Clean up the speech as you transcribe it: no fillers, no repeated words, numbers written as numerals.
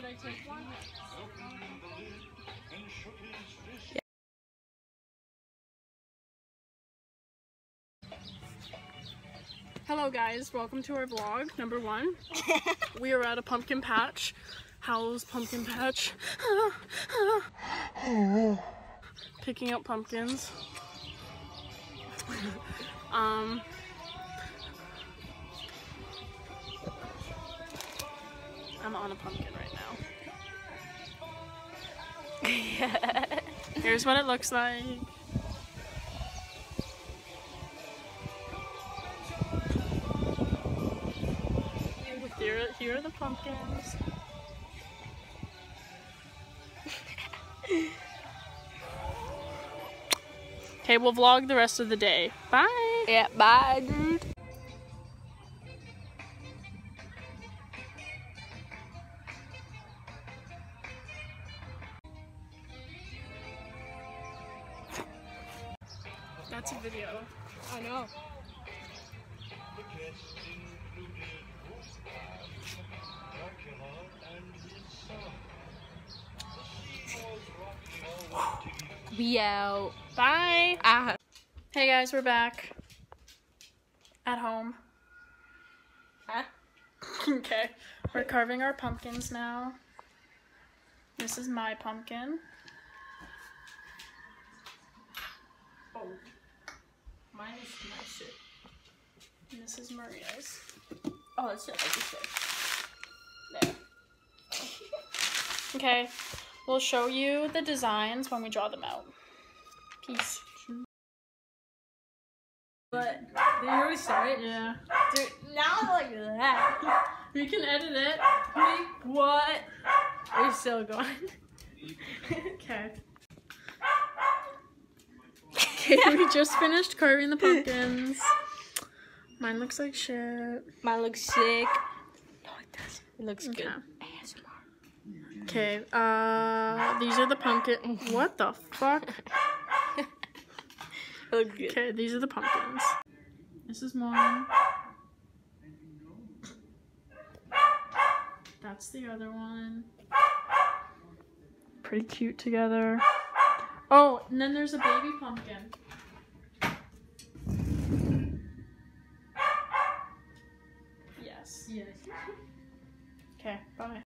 I take one? Yeah. Hello guys, welcome to our vlog, number 1. We are at a pumpkin patch. Howl's pumpkin patch. Picking up pumpkins. I'm on a pumpkin right now. Here's what it looks like. Here are the pumpkins. Okay, we'll vlog the rest of the day. Bye! Yeah, bye, dude. That's a video. I know. We out. Bye! Hey guys, we're back. At home. Huh? Okay. We're carving our pumpkins now. This is my pumpkin. Oh. Mine is my shit. And this is Maria's. Oh, that's just like you said. There. Okay. We'll show you the designs when we draw them out. Peace. But did you already start it? Yeah. Dude, now I'm like that. We can edit it. What? We're still going. Okay. Okay, we just finished carving the pumpkins. Mine looks like shit. Mine looks sick. No, it doesn't. It looks Okay. good. Okay, these are the pumpkin. What the fuck? It looks good. Okay, these are the pumpkins. This is one. That's the other one. Pretty cute together. Oh, and then there's a baby pumpkin. Yes. Yes. Okay, bye.